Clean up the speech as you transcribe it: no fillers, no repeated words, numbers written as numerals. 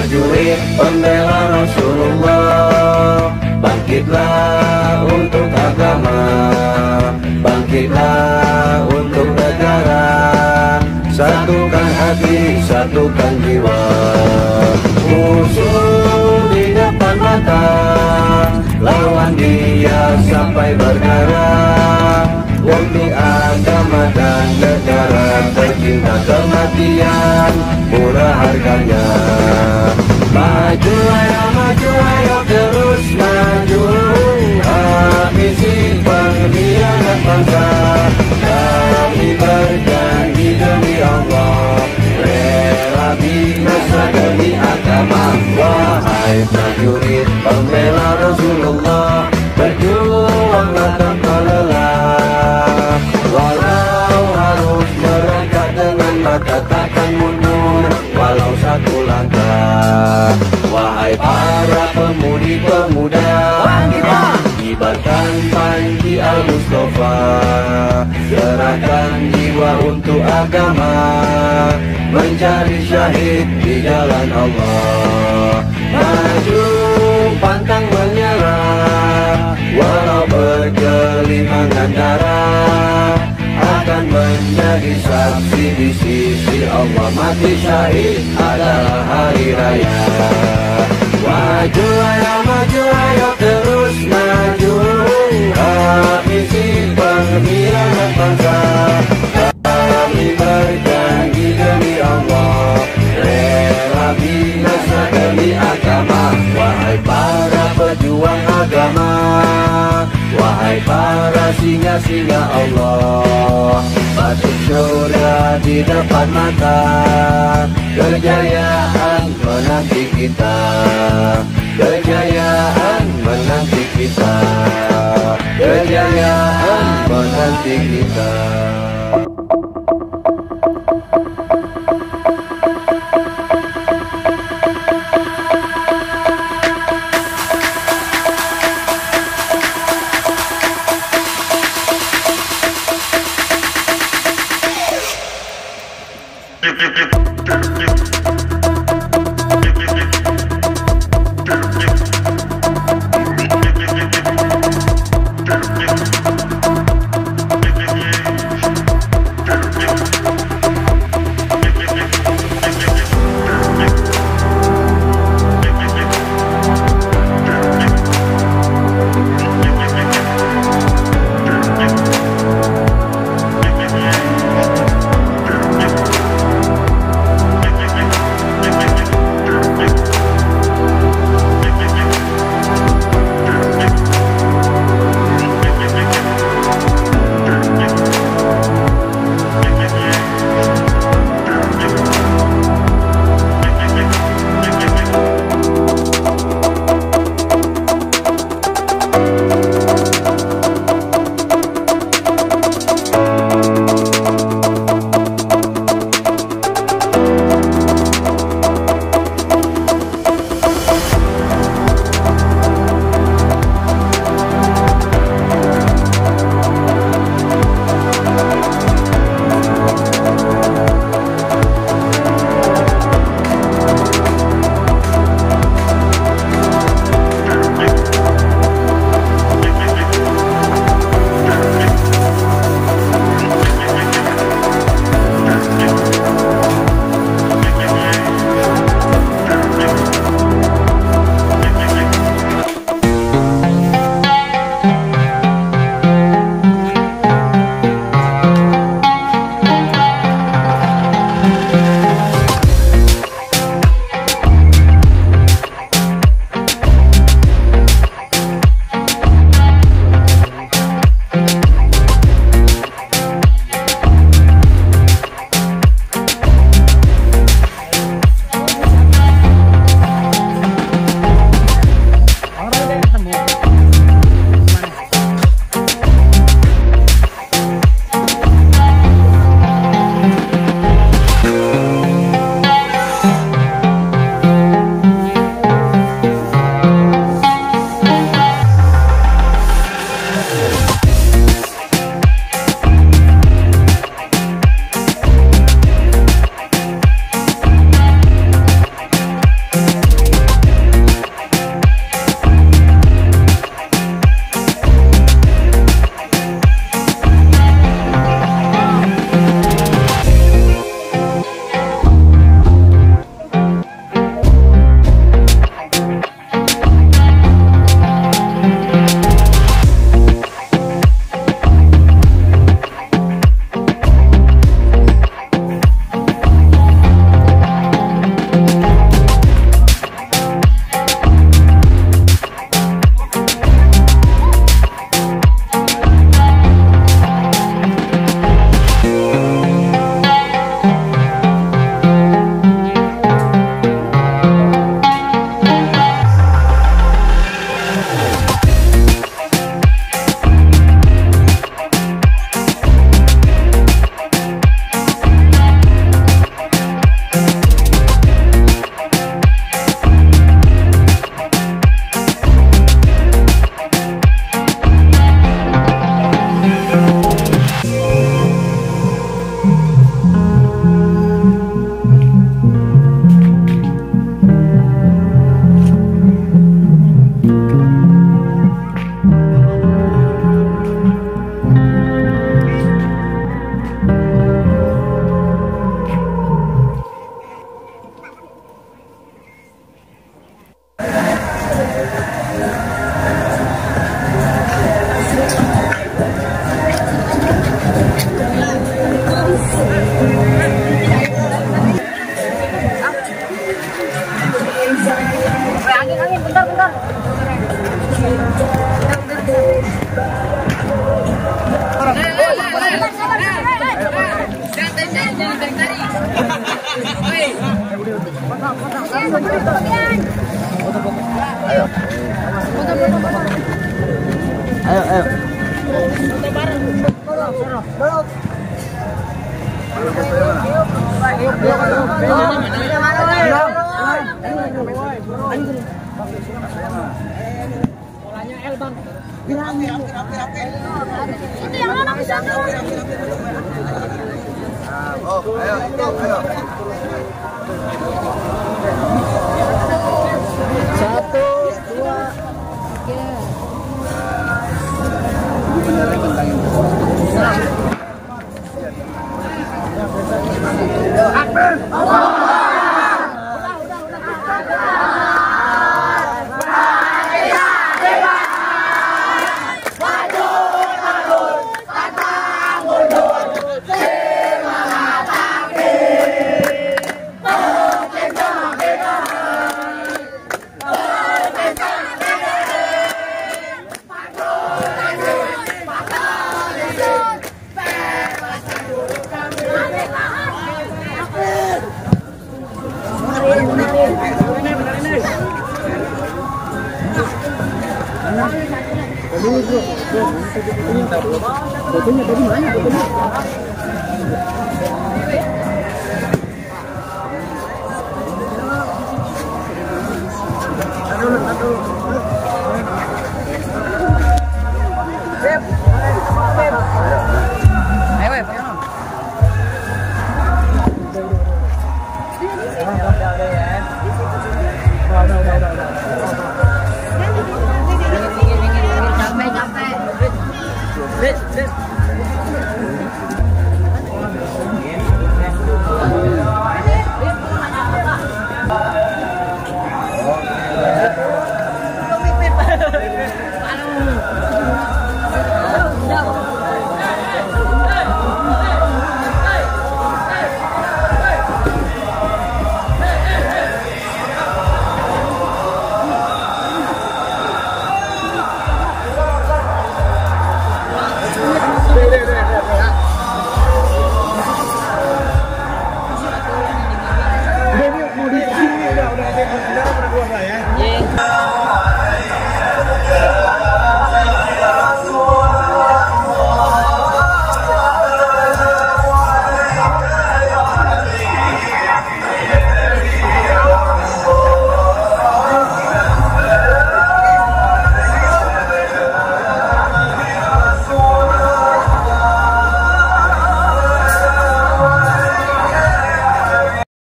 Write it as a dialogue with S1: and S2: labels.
S1: prajurit pembela Rasulullah. Bangkitlah untuk agama, bangkitlah untuk negara. Satukan hati, satukan jiwa. Musuh di depan mata, lawan dia sampai berdarah. Untuk agama dan negara, tercinta kematian murah harganya. Maju ayo terus maju, habisi pengkhianat bangsa. Kami berjanji demi Allah, rela binasa demi agama. Wahai prajurit pembela Rasulullah, berjuanglah tanpa lelah. Walau harus merangkak dengan mata takkan mundur, walau satu langkah. Wahai para pemudi-pemuda, kibarkan panji Al-Mustafa. Serahkan jiwa untuk agama, mencari syahid di jalan Allah. Maju pantang menyerah, walau bergelimangan darah. Akan menjadi saksi di sisi Allah, mati syahid adalah hari raya. Maju ayo terus maju, habisi pengkhianat bangsa. Kami berjanji demi Allah, rela binasa demi agama. Wahai para pejuang agama, wahai para singa-singa Allah, masuk surga di depan mata. Kejayaan menanti kita, kejayaan menanti kita, kejayaan menanti kita. Ayo. Ayo, ayo.
S2: Bolanya L bang. Itu yang mana bisa?
S1: Oh, ayo, ayo.
S2: Satu, dua, tiga. Fotonya dari mana?